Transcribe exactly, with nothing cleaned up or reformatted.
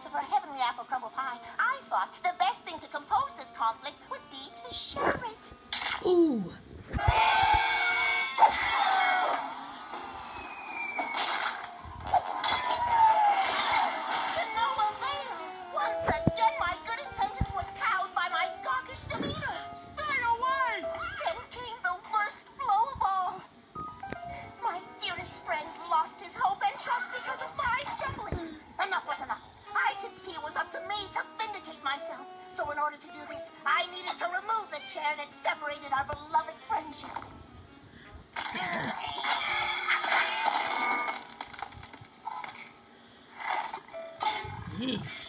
of her heavenly apple crumble pie, I thought the best thing to compose this conflict would be to share it. Ooh. To no avail. Once again, my good intentions were cowed by my gawkish demeanor. Stay away! Then came the worst blow of all. My dearest friend lost his hope and trust because of my stumblings. Enough was enough. I could see it was up to me to vindicate myself. So in order to do this, I needed to remove the chair that separated our beloved friendship. Yeesh.